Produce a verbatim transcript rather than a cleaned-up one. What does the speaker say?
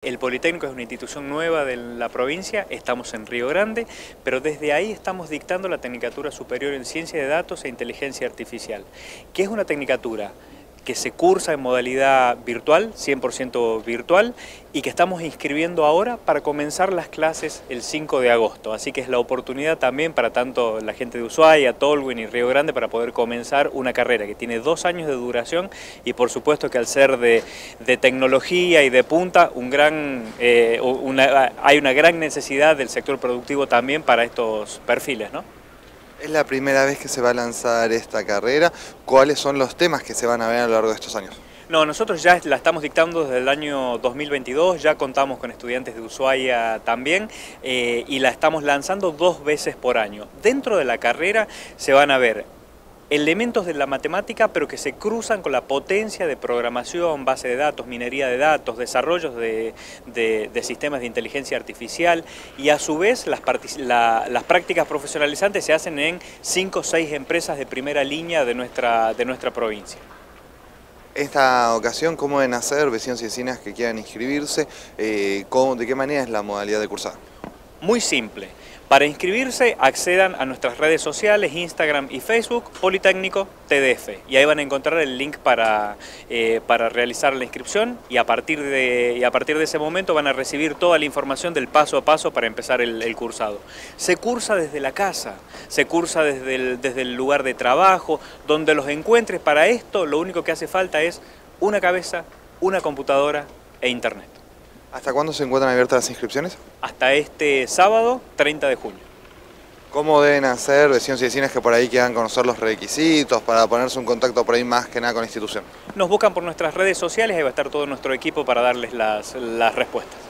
El Politécnico es una institución nueva de la provincia, estamos en Río Grande, pero desde ahí estamos dictando la Tecnicatura Superior en Ciencia de Datos e Inteligencia Artificial, que es una tecnicatura que se cursa en modalidad virtual, cien por ciento virtual, y que estamos inscribiendo ahora para comenzar las clases el cinco de agosto. Así que es la oportunidad también para tanto la gente de Ushuaia, Tolwyn y Río Grande para poder comenzar una carrera que tiene dos años de duración y por supuesto que al ser de, de tecnología y de punta, un gran, eh, una, hay una gran necesidad del sector productivo también para estos perfiles, ¿no? Es la primera vez que se va a lanzar esta carrera. ¿Cuáles son los temas que se van a ver a lo largo de estos años? No, nosotros ya la estamos dictando desde el año dos mil veintidós, ya contamos con estudiantes de Ushuaia también eh, y la estamos lanzando dos veces por año. Dentro de la carrera se van a ver elementos de la matemática, pero que se cruzan con la potencia de programación, base de datos, minería de datos, desarrollos de, de, de sistemas de inteligencia artificial y a su vez las, la, las prácticas profesionalizantes se hacen en cinco o seis empresas de primera línea de nuestra, de nuestra provincia. Esta ocasión, ¿cómo deben hacer vecinos y vecinas que quieran inscribirse? Eh, ¿cómo, ¿De qué manera es la modalidad de cursar? Muy simple. Para inscribirse accedan a nuestras redes sociales, Instagram y Facebook, Politécnico T D F. Y ahí van a encontrar el link para, eh, para realizar la inscripción y a, partir de, y a partir de ese momento van a recibir toda la información del paso a paso para empezar el, el cursado. Se cursa desde la casa, se cursa desde el, desde el lugar de trabajo, donde los encuentres. Para esto lo único que hace falta es una cabeza, una computadora e internet. ¿Hasta cuándo se encuentran abiertas las inscripciones? Hasta este sábado, treinta de junio. ¿Cómo deben hacer vecinos y vecinas que por ahí quieran conocer los requisitos para ponerse en contacto por ahí más que nada con la institución? Nos buscan por nuestras redes sociales, ahí va a estar todo nuestro equipo para darles las, las respuestas.